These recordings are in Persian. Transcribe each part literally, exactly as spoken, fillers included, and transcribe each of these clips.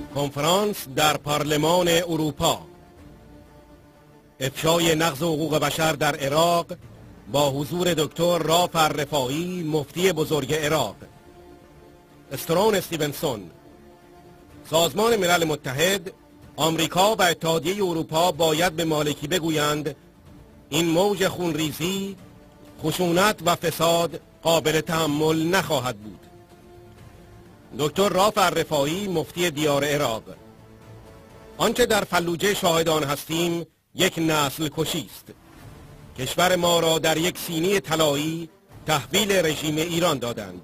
کنفرانس در پارلمان اروپا. افشای نقض حقوق بشر در عراق با حضور دکتر رافع الرفاعی، مفتی بزرگ عراق. استرون استیونسون: سازمان ملل متحد، آمریکا و اتحادیه اروپا باید به مالکی بگویند این موج خونریزی، خشونت و فساد قابل تحمل نخواهد بود. دکتر رافع الرفاعی، مفتی دیار عراق: آنچه در فلوجه شاهدان هستیم یک نسل کشی است. کشور ما را در یک سینی طلایی تحویل رژیم ایران دادند.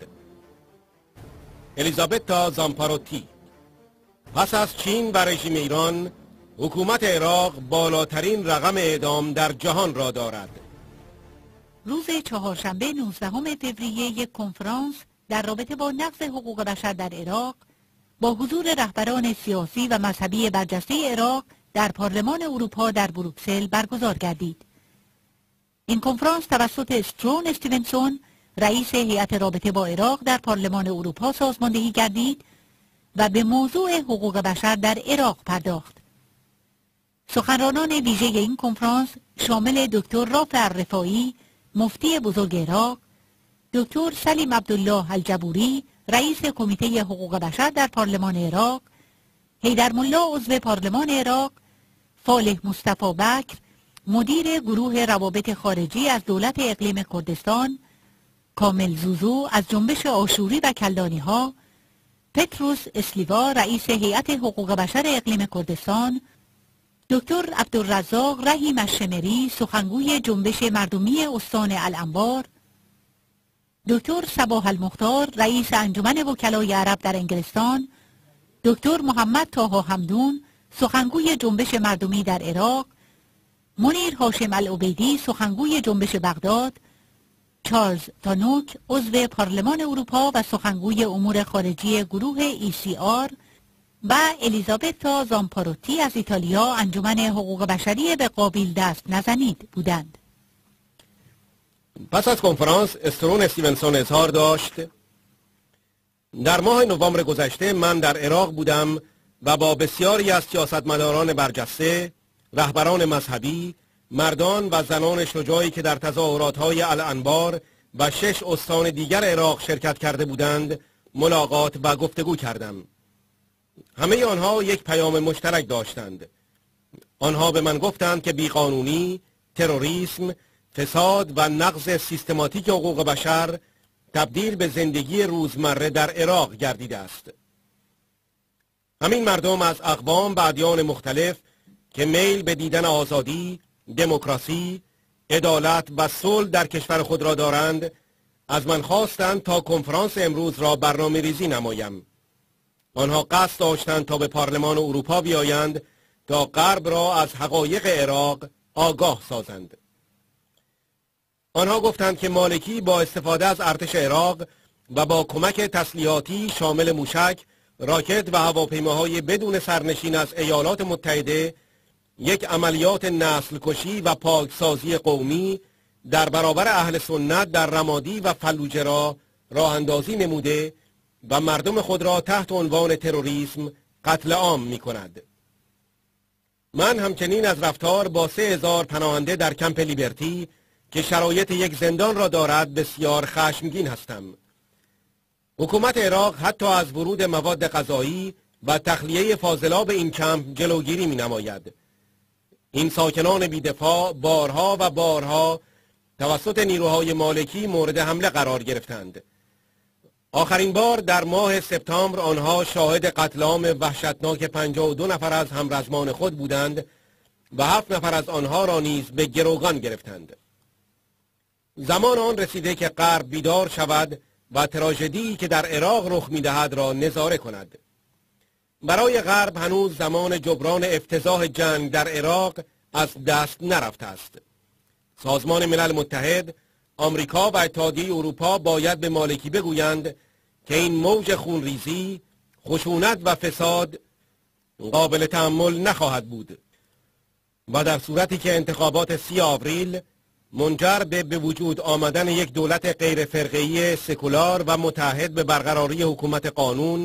الیزابتا زامپاروتی: پس از چین و رژیم ایران، حکومت عراق بالاترین رقم اعدام در جهان را دارد. روز چهارشنبه نوزدهم فوریه یک کنفرانس در رابطه با نقض حقوق بشر در عراق با حضور رهبران سیاسی و مذهبی برجسته عراق در پارلمان اروپا در بروکسل برگزار گردید. این کنفرانس توسط استرون استیونسون، رئیس هیئت رابطه با عراق در پارلمان اروپا سازماندهی گردید و به موضوع حقوق بشر در عراق پرداخت. سخنرانان ویژه این کنفرانس شامل دکتر رافع الرفاعی، مفتی بزرگ عراق، دکتر سلیم عبدالله الجبوری، رئیس کمیته حقوق بشر در پارلمان عراق، حیدرملا عضو پارلمان عراق، فالح مصطفی بکر، مدیر گروه روابط خارجی از دولت اقلیم کردستان، کامل زوزو از جنبش آشوری و کلدانی ها، پتروس اسلیوا، رئیس هیئت حقوق بشر اقلیم کردستان، دکتر عبدالرزاق رحیم الشمری، سخنگوی جنبش مردمی استان الانبار، دکتر صباح المختار، رئیس انجمن وکلای عرب در انگلستان، دکتر محمد طه حمدون، سخنگوی جنبش مردمی در عراق، منیر هاشم العبیدی، سخنگوی جنبش بغداد، چارلز تانوک، عضو پارلمان اروپا و سخنگوی امور خارجی گروه ای سی آر و الیزابتا زامپاروتی از ایتالیا، انجمن حقوق بشری به قابیل دست نزنید بودند. پس از کنفرانس استرون استیونسون اظهار داشت: در ماه نوامبر گذشته من در عراق بودم و با بسیاری از سیاستمداران برجسته، رهبران مذهبی، مردان و زنان شجاعی که در تظاهرات‌های الانبار و شش استان دیگر عراق شرکت کرده بودند ملاقات و گفتگو کردم. همه آنها یک پیام مشترک داشتند. آنها به من گفتند که بیقانونی، تروریسم، فساد و نقض سیستماتیک حقوق بشر تبدیل به زندگی روزمره در عراق گردیده است. همین مردم از اقوام و ادیان مختلف که میل به دیدن آزادی، دموکراسی، عدالت و صلح در کشور خود را دارند، از من خواستند تا کنفرانس امروز را برنامه ریزی نمایم. آنها قصد داشتند تا به پارلمان اروپا بیایند تا غرب را از حقایق عراق آگاه سازند. آنها گفتند که مالکی با استفاده از ارتش عراق و با کمک تسلیحاتی شامل موشک، راکت و هواپیماهای بدون سرنشین از ایالات متحده یک عملیات نسل کشی و پاکسازی قومی در برابر اهل سنت در رمادی و فلوجه را راه اندازی نموده و مردم خود را تحت عنوان تروریسم قتل عام می کند. من همچنین از رفتار با سه هزار پناهنده در کمپ لیبرتی که شرایط یک زندان را دارد بسیار خشمگین هستم. حکومت عراق حتی از ورود مواد غذایی و تخلیه فاضلاب این کمپ جلوگیری می نماید. این ساکنان بی‌دفاع بارها و بارها توسط نیروهای مالکی مورد حمله قرار گرفتند. آخرین بار در ماه سپتامبر آنها شاهد قتل عام وحشتناک پنجاه و دو نفر از همرزمان خود بودند و هفت نفر از آنها را نیز به گروگان گرفتند. زمان آن رسیده که غرب بیدار شود و تراژدی که در عراق رخ می‌دهد را نظاره کند. برای غرب هنوز زمان جبران افتضاح جنگ در عراق از دست نرفته است. سازمان ملل متحد، آمریکا و اتحادیه اروپا باید به مالکی بگویند که این موج خونریزی، خشونت و فساد قابل تحمل نخواهد بود و در صورتی که انتخابات سی آوریل منجر به به وجود آمدن یک دولت غیر فرقه‌ای سکولار و متحد به برقراری حکومت قانون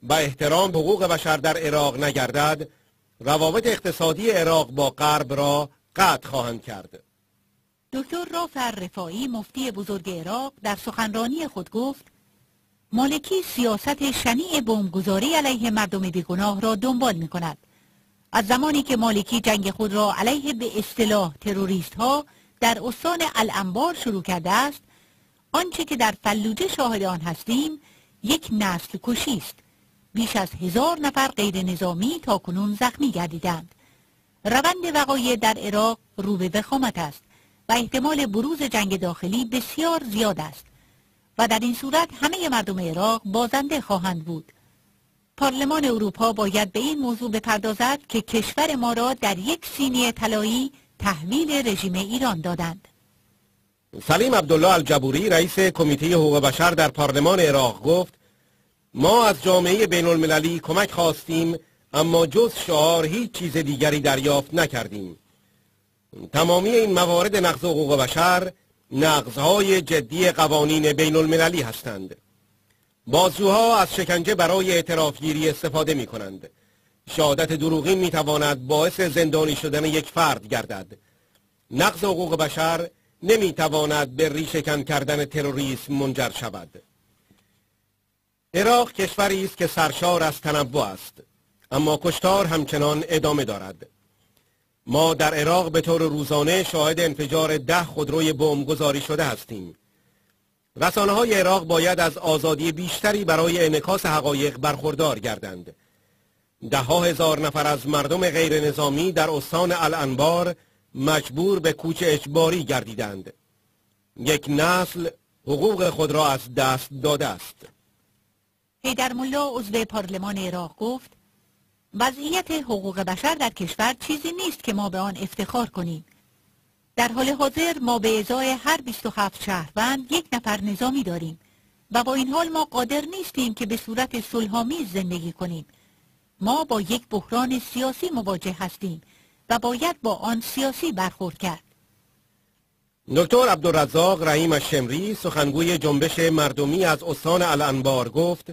و احترام حقوق بشر در عراق نگردد، روابط اقتصادی عراق با غرب را قطع خواهند کرد. دکتر رافع رفاعی مفتی بزرگ عراق در سخنرانی خود گفت: مالکی سیاست شنیع بمبگذاری علیه مردم بیگناه را دنبال می کند. از زمانی که مالکی جنگ خود را علیه به اصطلاح تروریست ها در استان الانبار شروع کرده است، آنچه که در فلوجه شاهد آن هستیم یک نسل کشی است. بیش از هزار نفر غیر نظامی تا کنون زخمی گردیدند. روند وقایع در عراق رو به وخامت است و احتمال بروز جنگ داخلی بسیار زیاد است و در این صورت همه مردم عراق بازنده خواهند بود. پارلمان اروپا باید به این موضوع بپردازد که کشور ما را در یک سینی طلایی تحویل رژیم ایران دادند. سلیم عبدالله الجبوری رئیس کمیته حقوق بشر در پارلمان عراق گفت: ما از جامعه بین المللی کمک خواستیم، اما جز شعار هیچ چیز دیگری دریافت نکردیم. تمامی این موارد نقض حقوق بشر نقض‌های جدی قوانین بین المللی هستند. بازجوها از شکنجه برای اعترافگیری استفاده می کنند. شهادت دروغین می تواند باعث زندانی شدن یک فرد گردد. نقض حقوق بشر نمی تواند به ریشه‌کن کردن تروریسم منجر شود. عراق کشوری است که سرشار از تنوع است، اما کشتار همچنان ادامه دارد. ما در عراق به طور روزانه شاهد انفجار ده خودروی بمبگذاری شده هستیم. رسانه‌های عراق باید از آزادی بیشتری برای انعکاس حقایق برخوردار گردند. ده ها هزار نفر از مردم غیر نظامی در استان الانبار مجبور به کوچ اجباری گردیدند. یک نسل حقوق خود را از دست داده است. حیدرملا عضو پارلمان عراق گفت: وضعیت حقوق بشر در کشور چیزی نیست که ما به آن افتخار کنیم. در حال حاضر ما به ازای هر بیست و هفت شهروند یک نفر نظامی داریم و با این حال ما قادر نیستیم که به صورت صلح‌آمیز زندگی کنیم. ما با یک بحران سیاسی مواجه هستیم و باید با آن سیاسی برخورد کرد. دکتر عبدالرزاق رحیم الشمری سخنگوی جنبش مردمی از استان الانبار گفت: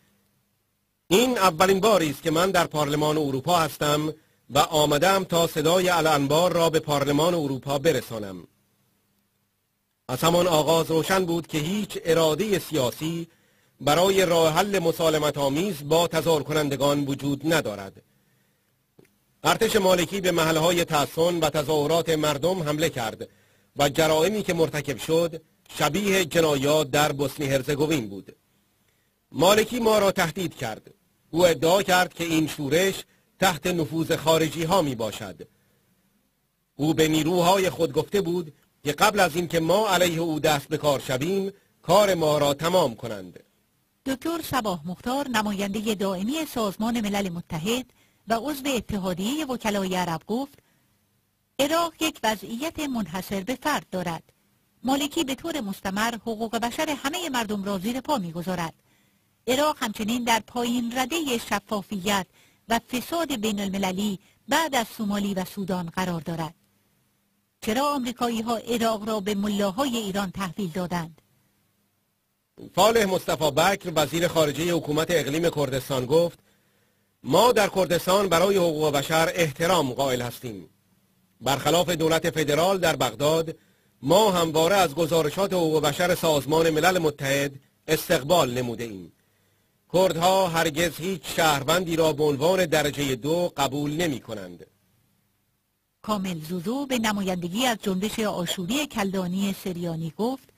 این اولین باری است که من در پارلمان اروپا هستم و آمدم تا صدای الانبار را به پارلمان اروپا برسانم. از همان آغاز روشن بود که هیچ اراده سیاسی برای راه حل مسالمت آمیز با تظاهر کنندگان وجود ندارد. ارتش مالکی به محلهای تحصن و تظاهرات مردم حمله کرد و جرائمی که مرتکب شد شبیه جنایات در بوسنی هرزگوین بود. مالکی ما را تهدید کرد. او ادعا کرد که این شورش تحت نفوذ خارجی ها می باشد. او به نیروهای خود گفته بود که قبل از اینکه ما علیه او دست به کار شویم کار ما را تمام کنند. دکتر صباح مختار نماینده دائمی سازمان ملل متحد و عضو اتحادیه وکلای عرب گفت: عراق یک وضعیت منحصر به فرد دارد. مالکی به طور مستمر حقوق بشر همه مردم را زیر پا می‌گذارد. عراق همچنین در پایین رده شفافیت و فساد بین المللی بعد از سومالی و سودان قرار دارد. چرا آمریکایی ها عراق را به ملاهای ایران تحویل دادند؟ فالح مصطفی بکر وزیر خارجه حکومت اقلیم کردستان گفت: ما در کردستان برای حقوق بشر احترام قائل هستیم. برخلاف دولت فدرال در بغداد، ما همواره از گزارشات حقوق بشر سازمان ملل متحد استقبال نموده ایم. کردها هرگز هیچ شهروندی را به عنوان درجه دو قبول نمی کنند. کامل زوزو به نمایندگی از جنبش آشوری کلدانی سریانی گفت: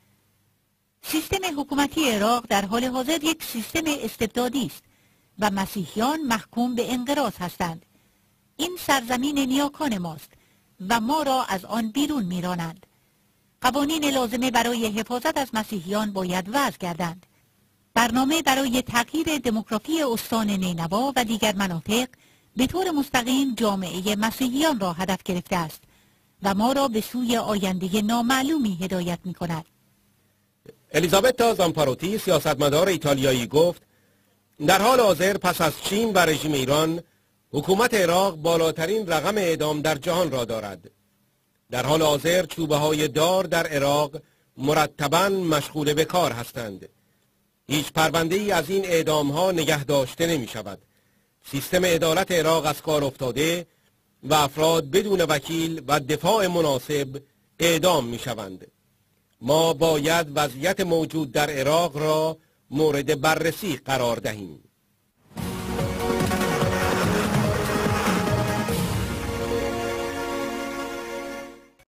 سیستم حکومتی عراق در حال حاضر یک سیستم استبدادی است و مسیحیان محکوم به انقراض هستند. این سرزمین نیاکان ماست و ما را از آن بیرون میرانند. قوانین لازمه برای حفاظت از مسیحیان باید وضع گردند. برنامه برای تغییر دموگرافی استان نینوا و دیگر مناطق به طور مستقیم جامعه مسیحیان را هدف گرفته است و ما را به سوی آینده نامعلومی هدایت می کند. الیزابتا زامپاروتی سیاستمدار ایتالیایی گفت: در حال حاضر پس از چین و رژیم ایران، حکومت عراق بالاترین رقم اعدام در جهان را دارد. در حال حاضر چوبه های دار در عراق مرتباً مشغول به کار هستند. هیچ پرونده ای از این اعدام ها نگه داشته نمی شود. سیستم عدالت عراق از کار افتاده و افراد بدون وکیل و دفاع مناسب اعدام می شوند. ما باید وضعیت موجود در عراق را مورد بررسی قرار دهیم.